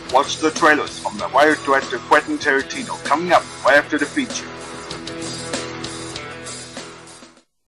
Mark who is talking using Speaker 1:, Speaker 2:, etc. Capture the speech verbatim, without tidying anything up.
Speaker 1: Watch the trailers from the Wired director Quentin Tarantino coming up right after the feature.